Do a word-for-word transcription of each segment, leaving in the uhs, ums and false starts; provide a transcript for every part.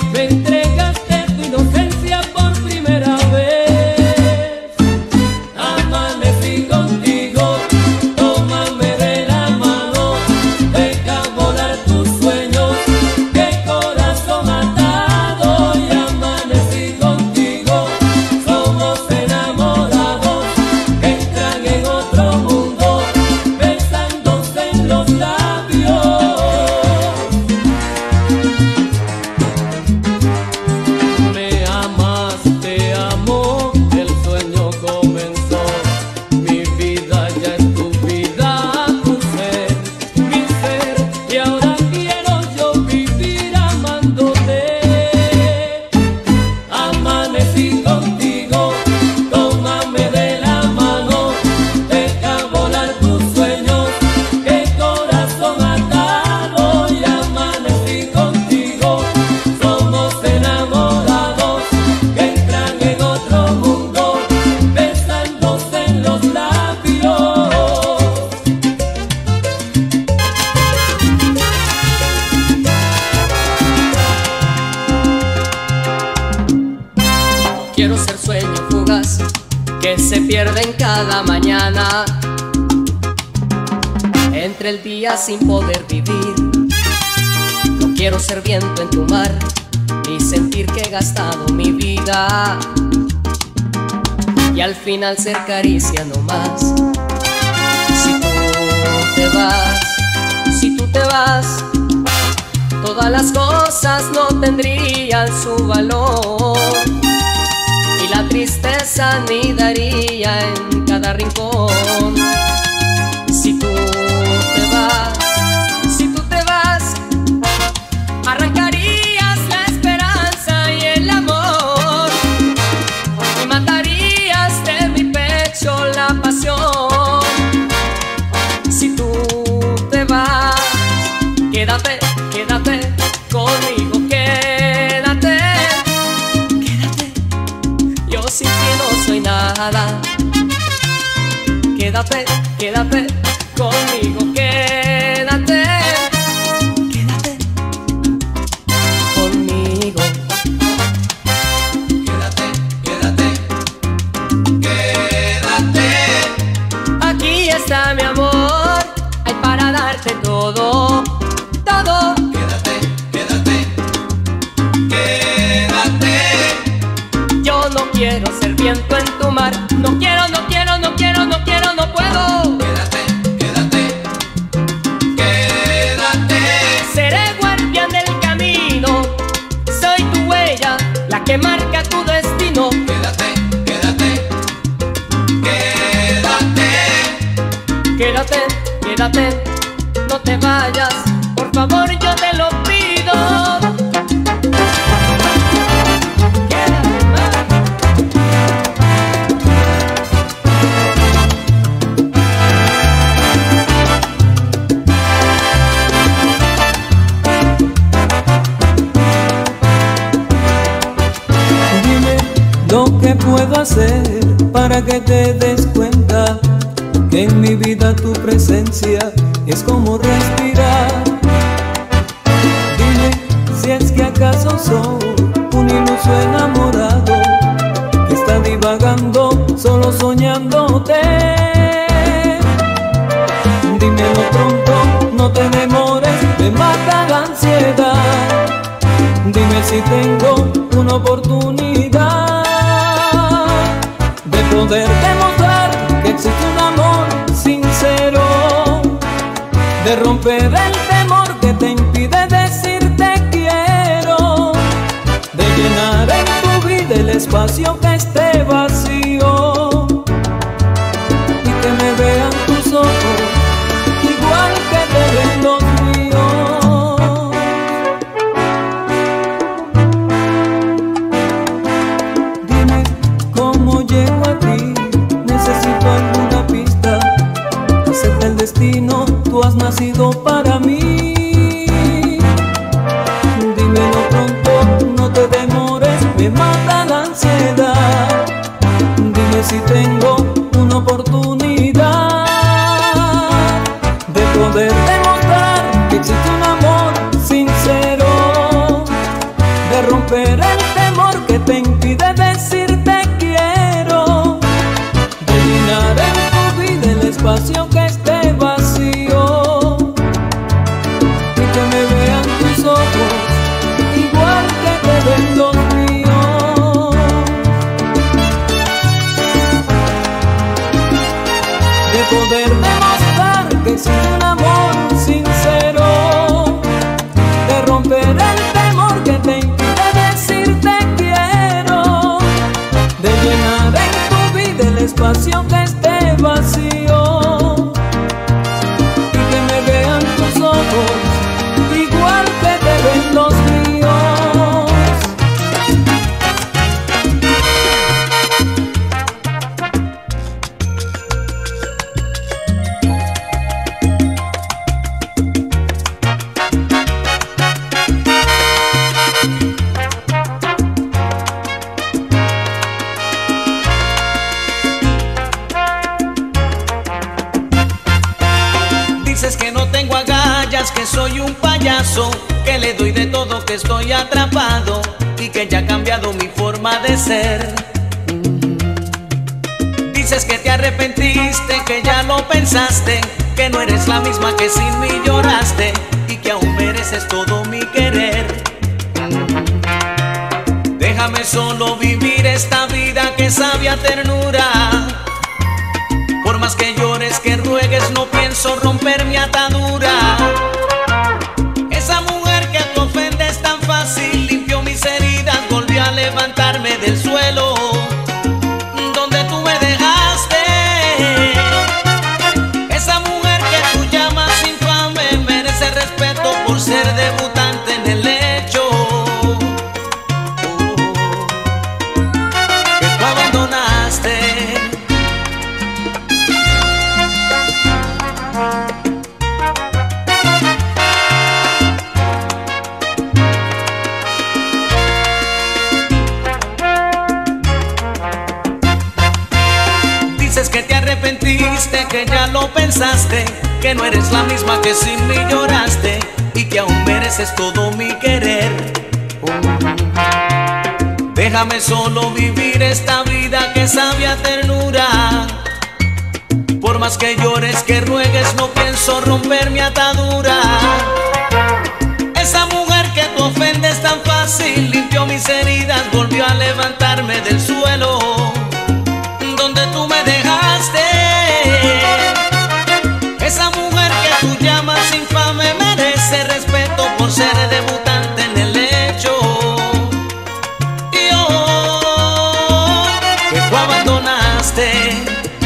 me entregaste tu inocencia por primera vez. Amanecí contigo, tómame de la mano, deja volar tus sueños, qué corazón atado. Y amanecí contigo, somos enamorados que entran en otro mundo, besándose en los labios. Me amas, te amo, el sueño comenzó, mi vida ya es tu vida, tu ser, mi ser, y ahora quiero yo vivir amándote. Amanecí contigo, tómame de la mano, deja volar tus sueños, qué corazón atado. Y amanecí contigo, somos enamorados que entran en otro mundo, besándose en los labios. Quiero ser sueño fugaz que se pierde en cada mañana, entre el día sin poder vivir. No quiero ser viento en tu mar y sentir que he gastado mi vida y al final ser caricia no más. Si tú te vas, si tú te vas, todas las cosas no tendrían su valor y la tristeza anidaría en cada rincón. Si tú te vas, si tú te vas, arrancarías la esperanza y el amor y matarías de mi pecho la pasión. Si tú te vas, quédate, quédate conmigo, quédate, quédate, yo sin ti no soy nada. Quédate, quédate conmigo, quédate, quédate conmigo. Quédate, quédate, quédate. Aquí está mi amor, hay para darte todo, todo. Quédate, quédate, quédate. Yo no quiero ser viento en tu mar, no quiero, no quiero, no quiero, no quiero, no puedo. Quédate, quédate, quédate. Seré guardián del camino, soy tu huella, la que marca tu destino. Quédate, quédate, quédate. Quédate, quédate, no te vayas, por favor yo te lo pido. Quédate más. Dime lo que puedo hacer para que te des cuenta que en mi vida tu presencia es como respirar. Dime si es que acaso soy un iluso enamorado que está divagando solo soñándote. Dímelo pronto, no te demores, me mata la ansiedad. Dime si tengo una oportunidad de poder demostrar que existe un amor sincero, de romper el temor que te impide decirte quiero, de llenar en tu vida el espacio que esté vacío y que me vean tus ojos igual que te ven los míos. Dime cómo llego a ti, necesito alguna pista. Acepta el destino, tú has nacido para mí. Dímelo pronto, no te demores, me mata la ansiedad. romper el temor que te impide decir te quiero, de llenar en tu vida el espacio que esté vacío, y que me vean tus ojos igual que te ven los míos, de poder demostrar que sin un amor sincero, de romper el temor que te impide decir te quiero, de llenar en tu vida el espacio que esté vacío, y que me vean tus ojos igual que te ven los míos. Dices que no tengo agallas, que soy un payaso, que le doy de todo, que estoy atrapado y que ya ha cambiado mi forma de ser. Dices que te arrepentiste, que ya lo pensaste, que no eres la misma que sin mí lloraste y que aún mereces todo mi querer. Déjame solo vivir esta vida que sabe a ternura. Por más que llores, que ruegues, no pienso romper mi atadura. Esa mujer que te ofende es tan fácil, limpió mis heridas, volvió a levantarme del suelo donde tú me dejaste. Esa mujer que tú llamas infame merece respeto por ser debutante en el hecho oh, que tú abandonaste. Dices que te arrepentiste, que ya lo pensaste, que no eres la misma que sin mí lloraste y que aún mereces todo mi querer. Déjame solo vivir esta vida que sabe a ternura. Por más que llores, que ruegues, no pienso romper mi atadura. Esa mujer que tú ofendes tan fácil, limpió mis heridas, volvió a levantarme del suelo donde tú me dejaste. Esa mujer que tú llamas infame merece respeto por ser debutante en el hecho y hoy que tú abandonaste.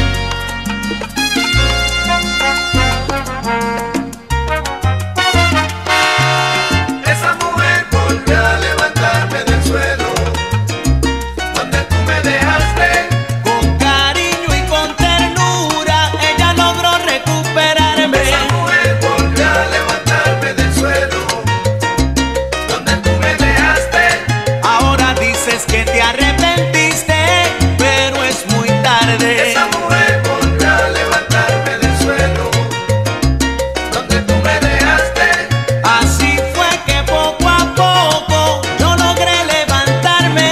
Esa mujer volvió a levantarme del suelo donde tú me dejaste. Con cariño y con ternura ella logró recuperarme. Esa mujer volvió a levantarme del suelo donde tú me dejaste. Ahora dices que te arrepentiste, pero es muy tarde. Esa mujer volvió a levantarme del suelo donde tú me dejaste. Así fue que poco a poco yo logré levantarme.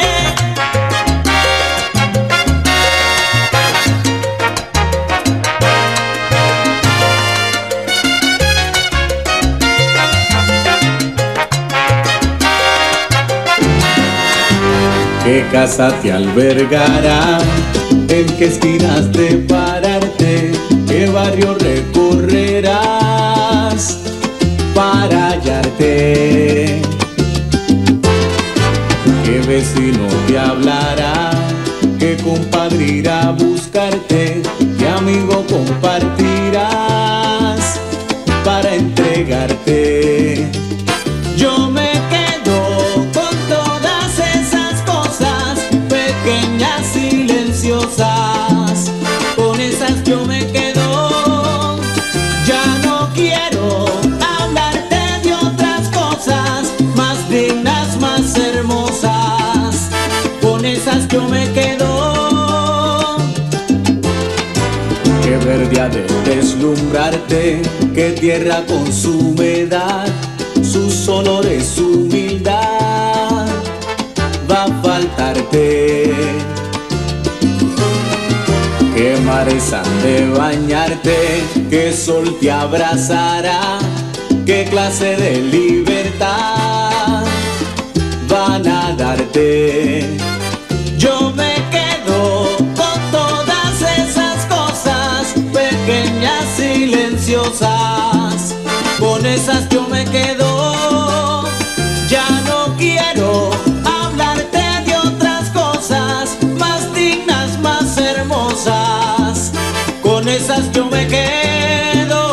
¿Qué casa te albergará? ¿En qué esquinas de pararte? ¿Qué barrio recorrerás para hallarte? ¿Qué vecino te hablará? ¿Qué compadre irá a buscarte? ¿Qué amigo compartirás para entregarte? Yo me quedo con todas esas cosas pequeñas, silenciosas. Con esas yo me quedo. Ya no quiero hablarte de otras cosas más dignas, más hermosas. Con esas yo me quedo. Qué verde ha de deslumbrarte, qué tierra con su humedad, sus olores, su humildad. va a faltarte. Qué mares han de bañarte, qué sol te abrazará, qué clase de libertad van a darte. Yo me quedo con todas esas cosas pequeñas, silenciosas, con esas yo me quedo. Ya no quiero hablarte de otras cosas más dignas, más hermosas, con esas yo me quedo.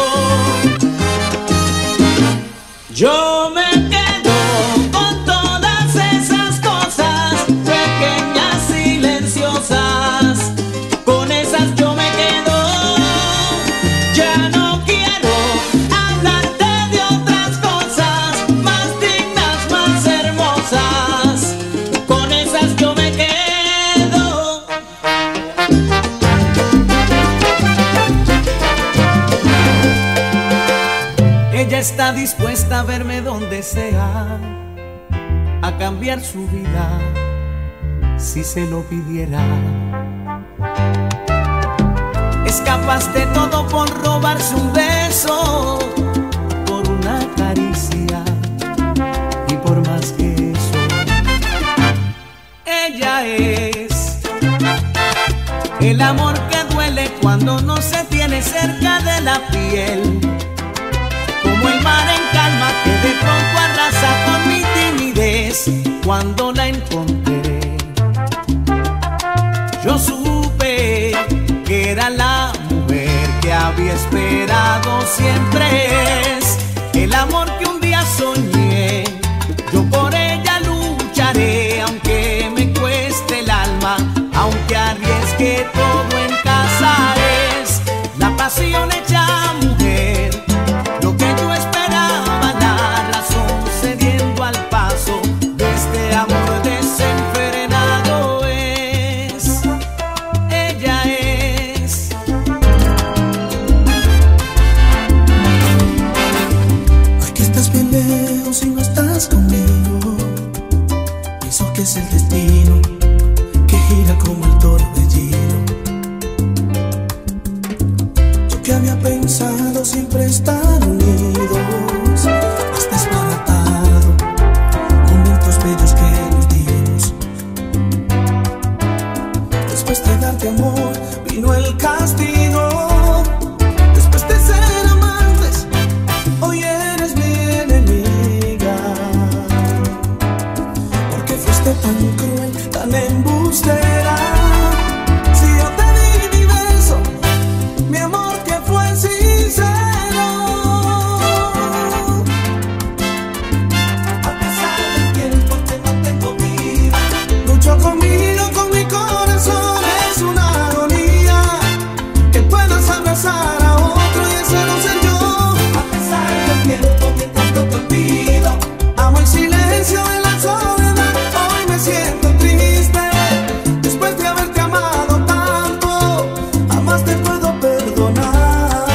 Yo me quedo con todas esas cosas pequeñas, silenciosas, con esas yo me quedo. Ya no quiero hablarte de otras cosas más dignas, más hermosas, con esas yo me quedo. Ella está dispuesta a verme donde sea, a cambiar su vida si se lo pidiera. Es capaz de todo por robarse un beso, por una caricia y por más que eso. Ella es el amor que duele cuando no se tiene cerca de la piel, como el mar en calma que de pronto arrasa con mi timidez. Cuando la encontré, yo supe que era la mujer que había esperado. Siempre es el amor que un día soñé. Yo por ella lucharé, aunque me cueste el alma, aunque arriesgue todo en casa. Es la pasión hecha mujer, lo que yo esperaba, la razón cediendo al paso de este amor desenfrenado. Es, ella es. Hoy que estás bien lejos y no estás conmigo, pienso que es el destino que gira como el torbellino. Yo que había pensado siempre estar unidos, has desbaratado momentos bellos que nos dimos. Después de darte amor vino el castigo. Después de ser amantes, hoy eres mi enemiga. Porque fuiste tan cruel, tan embustera. Si yo te di mi beso, mi amor que fue sincero, a pesar del tiempo que no tengo vida, lucho conmigo, con mi corazón. Es una agonía que puedas abrazar a otro y ese no ser yo. A pesar del tiempo que tanto te olvido, amo el silencio de la soledad. Hoy me siento triste, después de haberte amado tanto, jamás te puedo perdonar.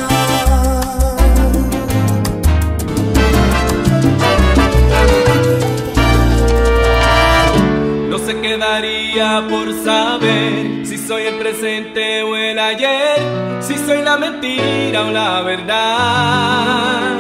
No se quedaría por saber si soy el presente o el ayer, si soy la mentira o la verdad.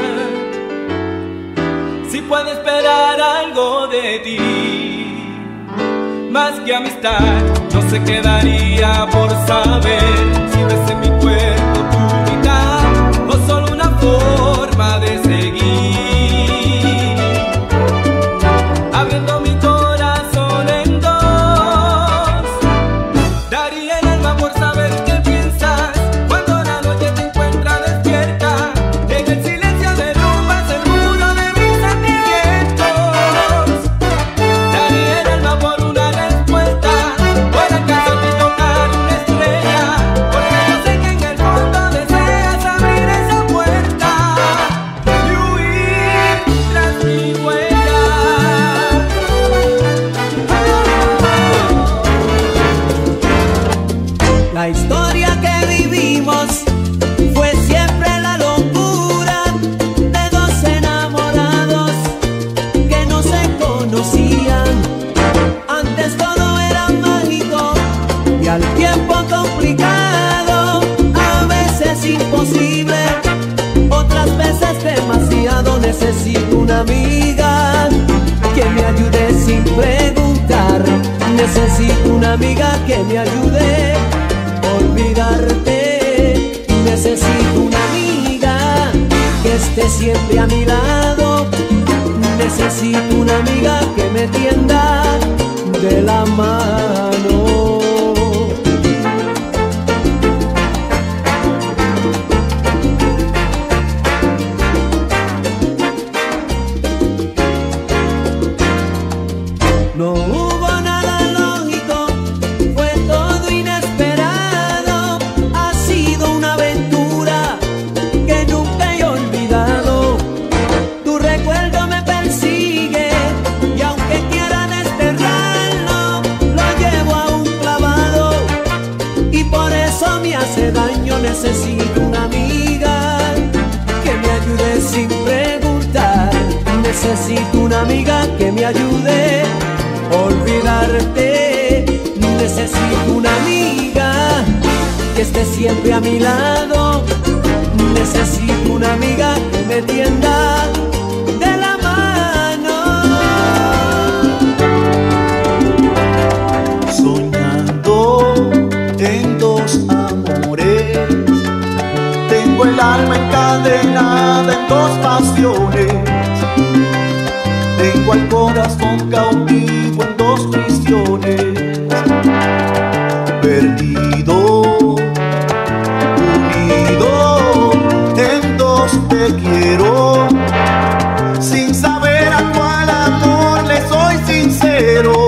Si puedo esperar algo de ti, más que amistad. No se quedaría por saber si ves en mi cuerpo tu mitad o solo una forma de seguir, abriendo mi corazón en dos. Daría el alma por saber qué piensas cuando la noche te encuentra despierta. En el silencio derrumbas el muro de mis sentimientos. Daría el alma por una respuesta, por acaso te tocar una estrella, por sin preguntar. Necesito una amiga que me ayude a olvidarte. Necesito una amiga que esté siempre a mi lado. Necesito una amiga que me tienda de la mano. No hubo nada lógico, fue todo inesperado. Ha sido una aventura que nunca he olvidado. Tu recuerdo me persigue y aunque quiera desterrarlo, lo llevo a un clavado y por eso me hace daño. Necesito una amiga que me ayude sin preguntar. Necesito una amiga que me ayude olvidarte. Necesito una amiga que esté siempre a mi lado. Necesito una amiga que me tienda de la mano. Soñando en dos amores, tengo el alma encadenada en dos pasiones. Tengo el corazón cautivo en dos prisiones, perdido, unido en dos te quiero, sin saber a cuál amor le soy sincero,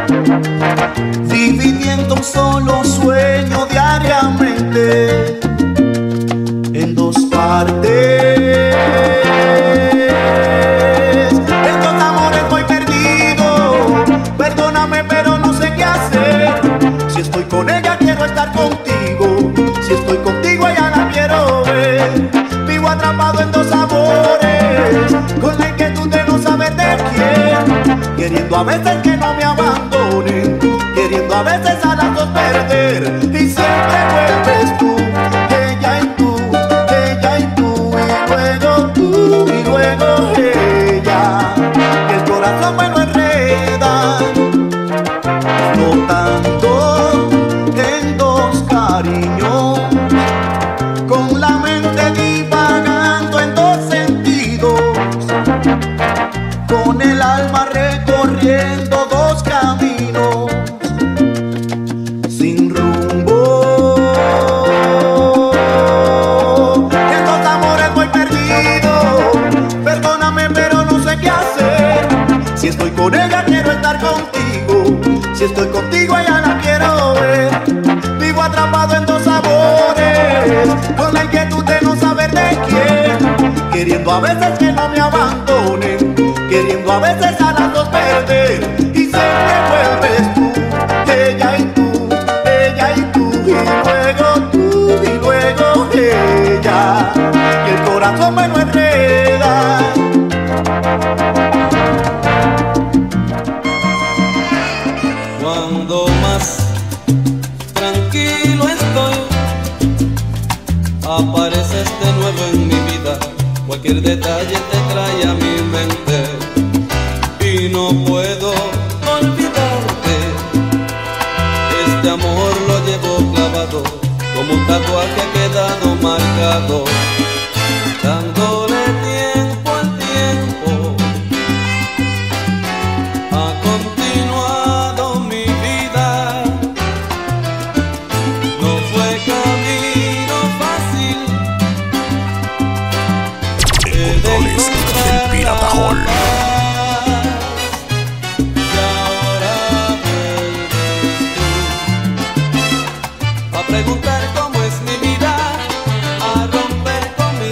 dividiendo un solo sueño diariamente en dos partes. Si estoy con ella quiero estar contigo, si estoy contigo ella la quiero ver. Vivo atrapado en dos amores, con la inquietud de no saber de quién, queriendo a veces que no me abandonen, queriendo a veces a las dos perder. Y siempre vuelves tú, ella y tú, ella y tú, y luego tú, y luego ella, y el corazón me lo enreda, flotando en dos cariños, con la mente divagando en dos sentidos, con el alma recorriendo dos caminos, sin rumbo. En dos amores voy perdido, perdóname pero no sé qué hacer. Si estoy con ella quiero estar contigo, si estoy contigo ella la quiero ver. Vivo atrapado en dos sabores, con la inquietud de no saber de quién, queriendo a veces que no me abandonen, queriendo a veces a las dos perder. Y siempre vuelves tú, ella y tú, ella y tú, y luego tú, y luego ella, y el corazón me lo enreda. Cuando más tranquilo estoy, apareces de nuevo en mi vida. Cualquier detalle te trae a mi mente y no puedo olvidarte. Este amor lo llevo clavado, como un tatuaje ha quedado marcado, dándole tiempo al tiempo. Ha continuado mi vida, no fue camino fácil. El control es del Pirata Hall. Y ahora vuelves tú a preguntar cómo es mi vida, a romper con mi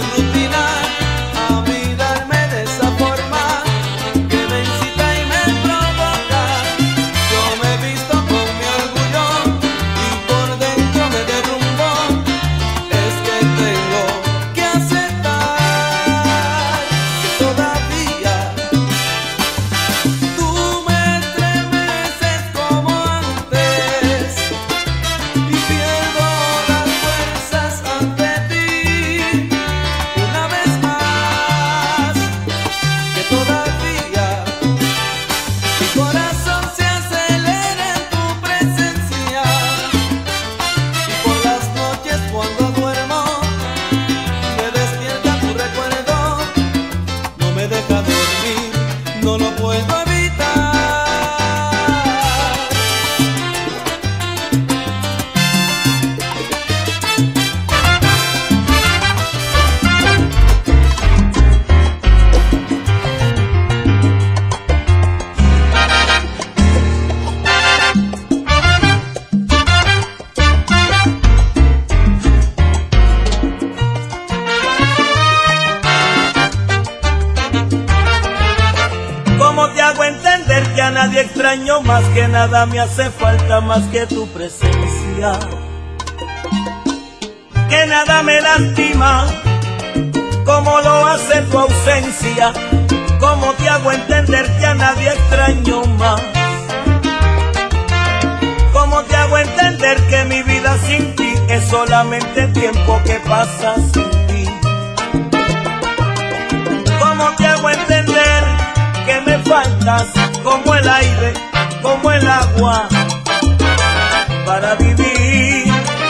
nadie extraño más, que nada me hace falta más que tu presencia, que nada me lastima como lo hace tu ausencia. ¿Cómo te hago entender que a nadie extraño más? ¿Cómo te hago entender que mi vida sin ti es solamente tiempo que pasa sin ti? ¿Cómo te hago entender que me faltas como el aire, como el agua para vivir?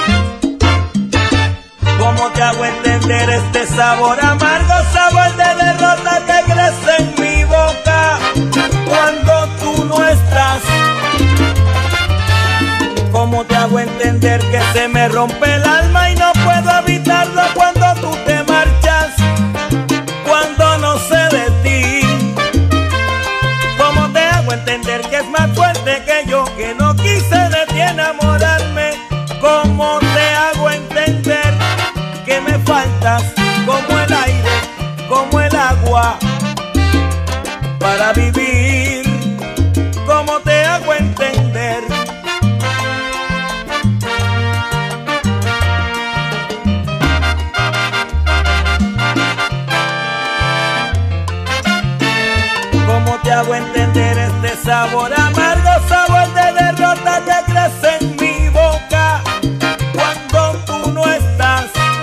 ¿Cómo te hago entender este sabor amargo, sabor de derrota que crece en mi boca cuando tú no estás? ¿Cómo te hago entender que se me rompe el alma y no puedo evitarlo cuando tú te marchas, cuando no sé de ti? ¿Cómo te hago entender que es más fuerte que yo, que no quise de ti enamorarme? ¿Cómo te hago entender que me faltas como el aire, como el agua para vivir? ¿Cómo te hago entender? ¿Cómo te hago entender este sabor amargo, sabor de derrota que crece en mi boca cuando tú no estás?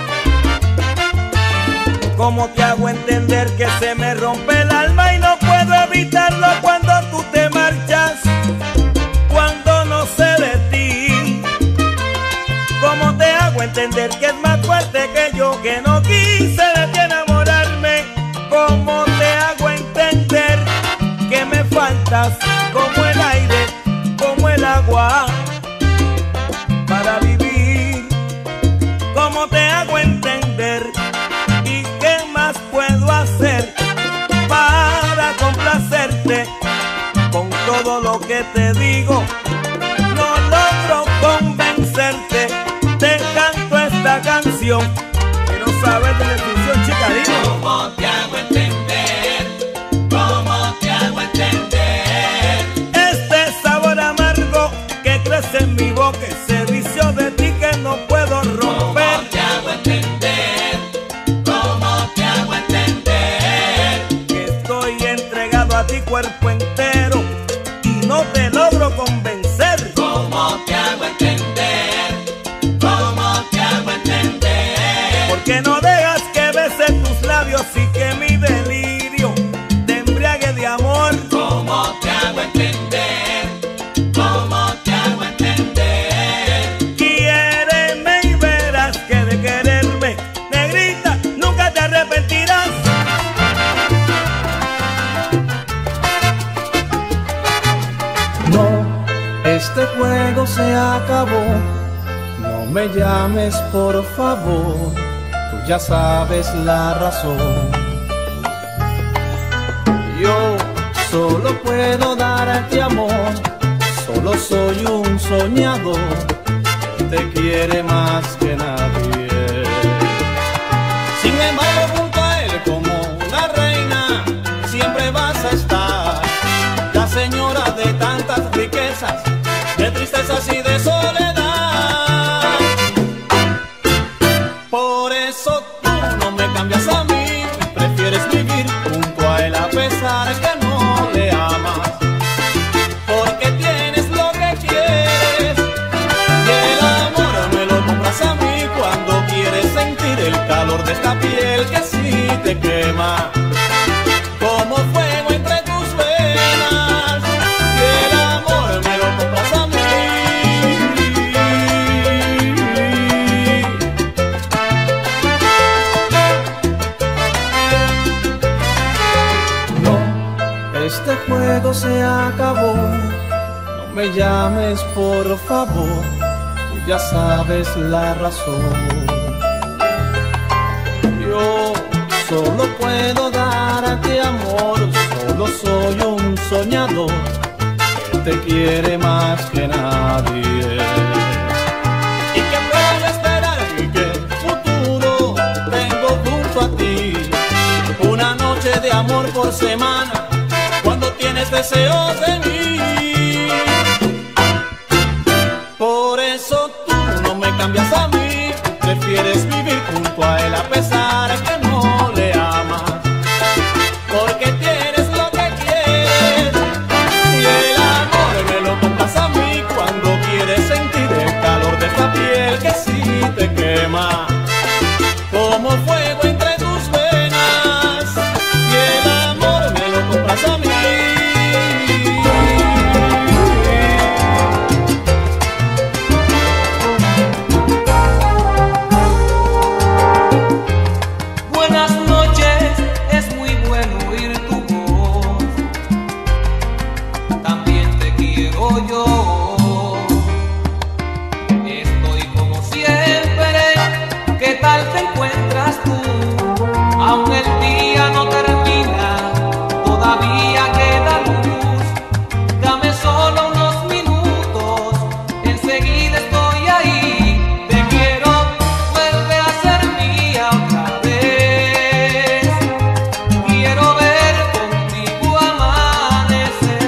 ¿Cómo te hago entender que se me rompe el alma y no puedo evitarlo cuando tú te marchas, cuando no sé de ti? ¿Cómo te hago entender que es más fuerte que yo, que no quise de ti enamorarme? ¿Cómo te hago entender que me faltas como el aire, como el agua para vivir? ¿Cómo te hago entender? ¿Y qué más puedo hacer para complacerte con todo lo que te digo? No logro convencerte, te canto esta canción que no sabes de la descripción, chica, dime. ¿Cómo te hago entender? ¿Cómo te hago entender? Este sabor amargo que crece en mi boca, ese vicio de ti que no puedo romper. ¿Cómo te hago entender? ¿Cómo te hago entender? Que estoy entregado a ti cuerpo entero y no te logro convencer. ¿Cómo te hago entender? ¿Cómo te hago entender? Porque no dejas que bese tus labios y que mi delirio te embriague de amor. ¿Cómo te hago entender? ¿Cómo te hago entender? Quiéreme y verás que de quererme, negrita, nunca te arrepentirás. No, este juego se acabó. No me llames por favor, tú ya sabes la razón. Yo solo puedo darte amor, solo soy un soñador que te quiere más que nadie. Sin embargo, junto a él como una reina siempre vas a estar, la señora de tantas riquezas, de tristezas y de soledad. Por eso tú no me cambias a mí, prefieres vivir junto a él a pesar que no le amas, porque tienes lo que quieres y el amor me lo compras a mí cuando quieres sentir el calor de esta piel que sí te quema como fuego entre tus venas, y el amor me lo compras a mí. No, este juego se acabó, no me llames por favor, tú ya sabes la razón. Yo solo puedo darte amor, solo soy un soñador que te quiere más que nadie. ¿Y qué puedo esperar? ¿Y qué futuro tengo junto a ti? Una noche de amor por semana, cuando tienes deseos de mí. prefieres vivir junto a él a pesar de que no le amas, porque tienes lo que quieres y el amor me lo compras a mí cuando quieres sentir el calor de esta piel que sí te quema como fuego entre tus venas, y el amor me lo compras a mí. Buenas noches, es muy bueno oír tu voz, también te quiero yo. Estoy como siempre, ¿qué tal te encuentras tú? Aún el día no termina, todavía queda luz. Dame solo unos minutos, enseguida estoy ahí. Te quiero, vuelve a ser mía otra vez. Quiero ver contigo amanecer.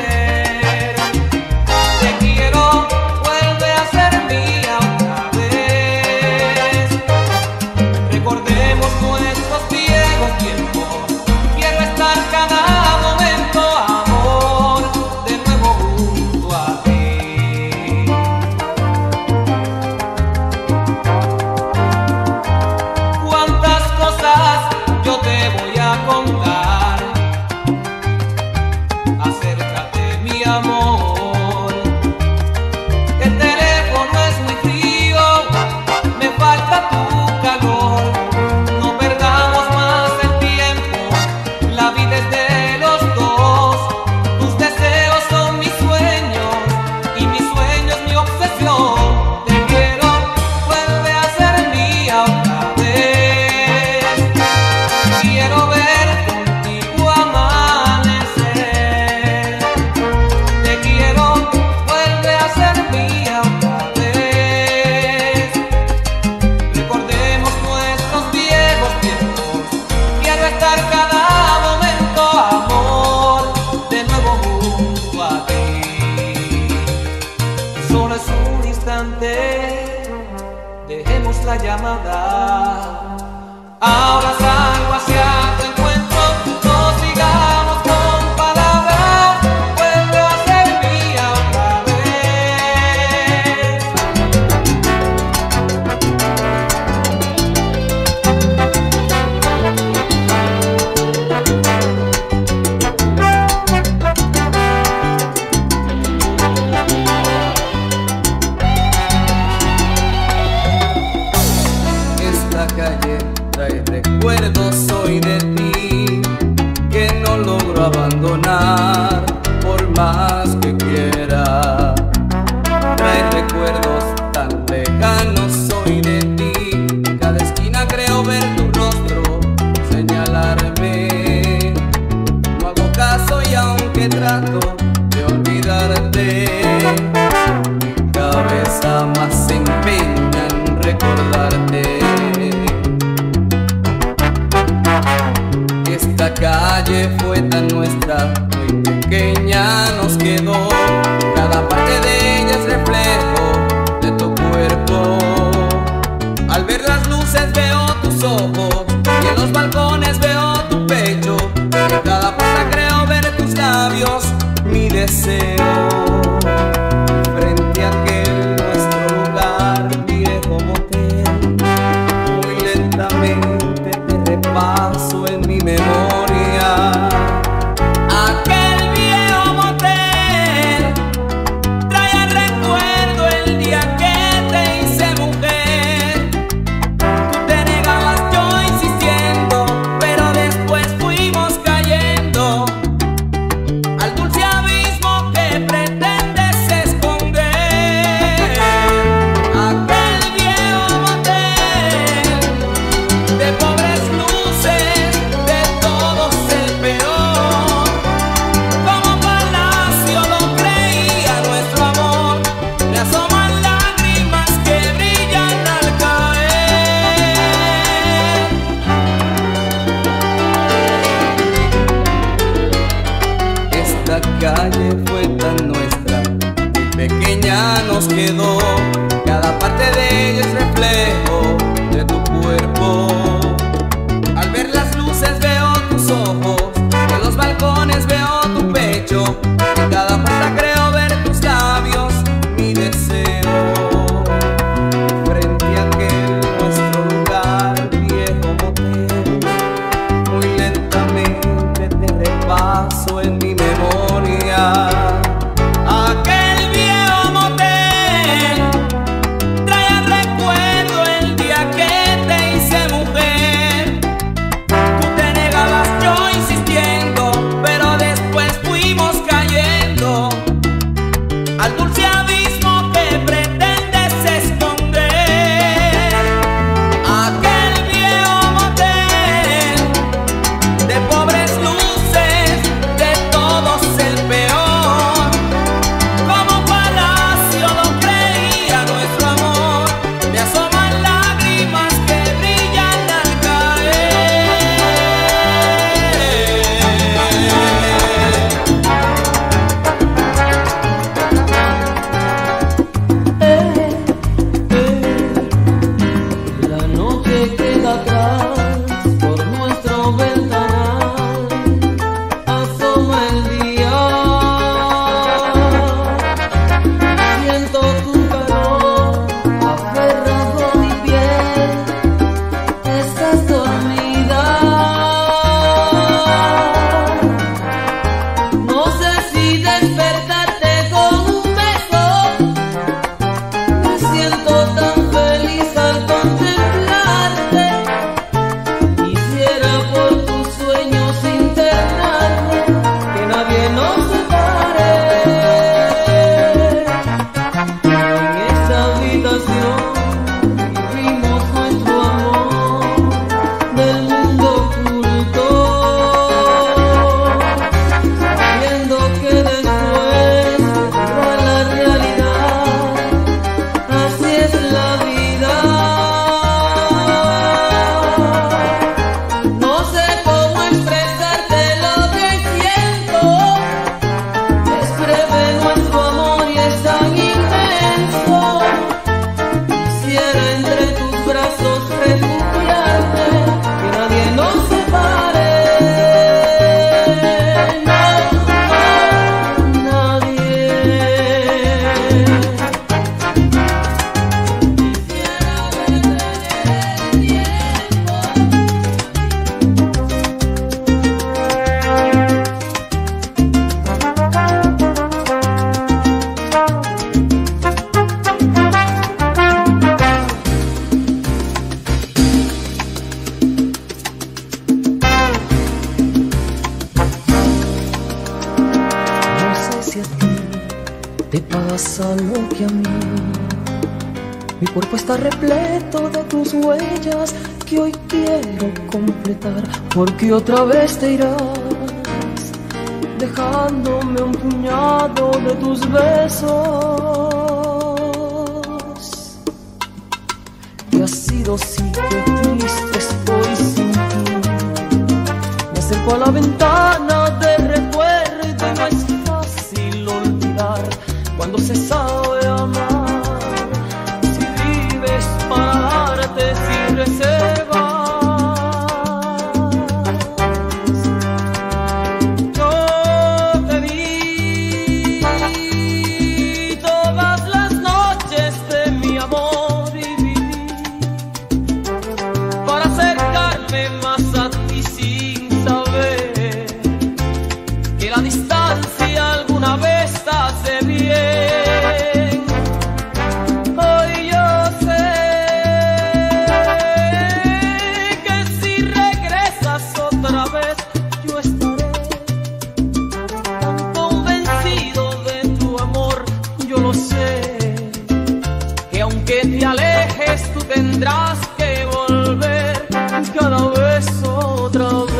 Te quiero, vuelve a ser mía otra vez. Recordemos nuestros viejos tiempos. Quiero estar cada momento, amor, de nuevo junto a ti. Cuántas cosas yo te voy a contar acerca de mi amor. El teléfono es muy frío, me falta tu calor. No perdamos más el tiempo, la vida es de los dos. Tus deseos son mis sueños y mis sueños mi obsesión. Te quiero, vuelve a ser mía otra vez. Quiero ver contigo amanecer. Te quiero, vuelve a ser mía otra vez. Recordemos nuestros viejos tiempos. Quiero estar cada momento, amor, de nuevo junto a ti. Solo es un instante, dejemos la llamada. Ahora salgo hacia tu encuentro, no sigamos con palabras. Vuelve a ser mía otra vez. Esta calle trae recuerdos hoy de ti que no logro abandonar por más que quiera. Trae recuerdos tan lejanos hoy de ti, en cada esquina creo ver tu rostro señalarme. No hago caso y aunque trato de olvidarte, mi cabeza más se empeña en recordarte. Esta calle fue tan nuestra, muy pequeña nos quedó. Cada parte de ella es reflejo de tu cuerpo. Al ver las luces veo tus ojos y en los balcones veo tu pecho. En cada puerta creo ver tus labios, mi deseo. Frente a aquel nuestro lugar, viejo motel, muy lentamente te repaso en mi memoria. Aquel viejo motel trae al recuerdo el día que te hice mujer. Tú te negabas, yo insistiendo, pero después fuimos cayendo al dulce abismo que pretendes esconder. Aquel viejo motel de pobres luces, de todos el peor. Como palacio lo creía nuestro amor, le asoman lágrimas que brillan al caer. Esta calle fue tan nuestra, muy pequeña nos quedó. Cada parte de ella es reflejo de tu al dulce abismo que pretendes esconder, aquel viejo motel de pobres luces, de todos el peor. Como palacio lo creía nuestro amor, me asoman lágrimas que brillan al La noche queda atrás, por nuestro ventanal asoma el día. Siento tu calor aferrado a mi piel, estás dormida. No sé si despertarte con un beso, me siento tan feliz al contemplarte. Quisiera por tus sueños internarme, que nadie nos separe. En esa habitación vivimos nuestro amor del mundo oculto, sabiendo que después va la realidad. Así es la vida. No sé cómo expresarte lo que siento. Es breve nuestro amor y es tan inmenso. Quisiera entre tus brazos refugiarme, que nadie nos separe. No, no, nadie. Quisiera detener el tiempo. No sé si a ti te pasa lo que a mí. Mi cuerpo está repleto de tus huellas que hoy quiero completar, porque otra vez te irás, dejándome un puñado de tus besos. Y ha sido así, que triste estoy sin ti. Me acerco a la ventana de recuerdo y no es fácil olvidar cuando se sabe amar. Si vives para darte sin reservas, yo te vi todas las noches de mi amor y viví para acercarme más a ti sin saber que la distancia alguna vez hace bien. Hoy yo sé que si regresas otra vez yo estaré tan convencido de tu amor. Yo lo sé, que aunque te alejes tú tendrás que volver cada vez otra vez.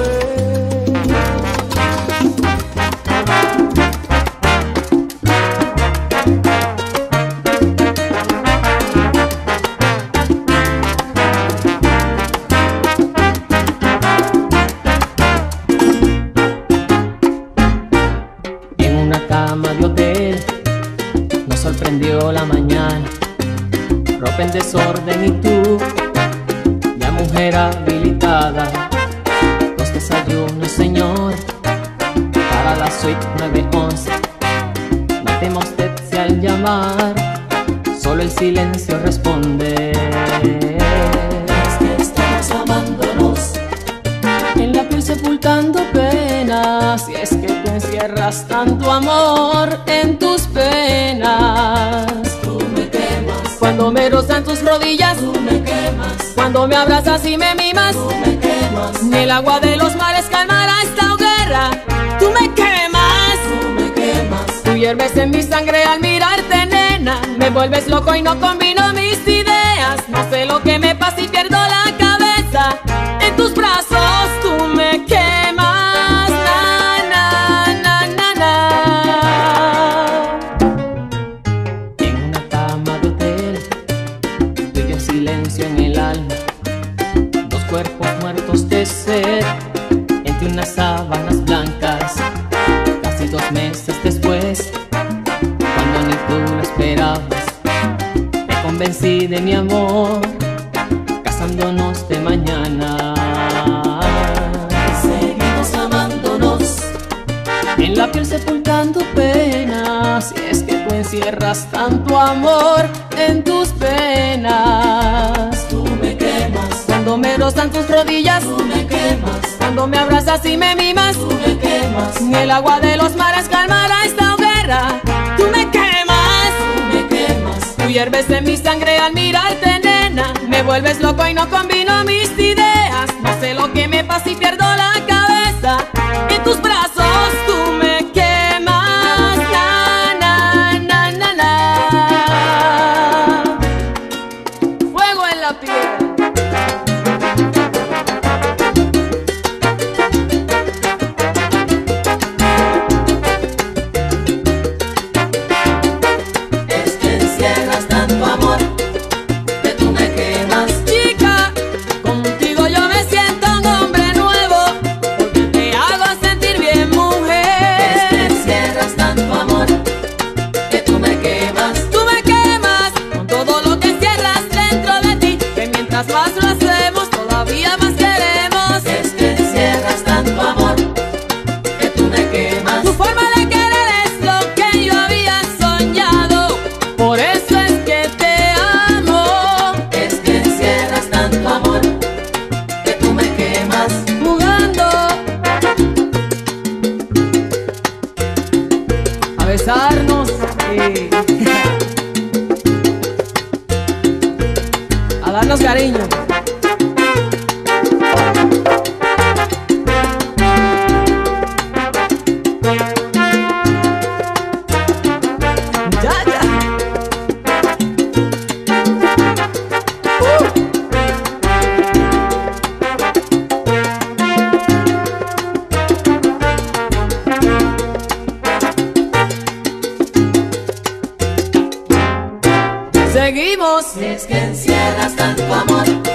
En una cama de hotel nos sorprendió la mañana, ropa en desorden y tú, la mujer habilitada. Los desayunos, señor, para la suite nueve once. No temo usted si al llamar solo el silencio responde. Es que estamos amándonos, en la piel sepultando penas. Y es que tú encierras tanto amor en tus penas. Tú me quemas cuando me rozan tus rodillas. Tú me quemas cuando me abrazas y me mimas. Tú me quemas, ni el agua de los mares calmará esta hoguera. Tú me quemas, tú me quemas. Tú hierves en mi sangre al mirarte, nena. Me vuelves loco y no combino mis ideas. No sé lo que me pasa y pierdo la cabeza. En tus brazos tú me quemas. Na, na, na, na, na. En una cama de hotel, estoy en silencio en el alma. Dos cuerpos muertos de sed entre unas sábanas blancas. Casi dos meses después, cuando ni tú lo esperabas, me convencí de mi amor, casándonos de mañana. Seguimos amándonos, en la piel sepultando penas. Y es que tú encierras tanto amor en tus penas. Tú me quemas cuando me rozan tus rodillas. Tú me quemas cuando me abrazas y me mimas. Tú me quemas. Ni el agua de los mares calmará esta hoguera. Tú me quemas. Tú me quemas. Tú hierves en mi sangre al mirarte, nena. Me vuelves loco y no combino mis ideas. No sé lo que me pasa y pierdo la cabeza. En tus brazos tú me quemas. Na, na, na, na, na. Fuego en la piel. Más lo hacemos, todavía más queremos. Es que encierras tanto amor que tú me quemas. Tu forma de querer es lo que yo había soñado. Por eso es que te amo. Es que encierras tanto amor que tú me quemas. Jugando a besarnos y a darnos cariño. Ya, ya. Uh. Seguimos. Es que encierras tanto amor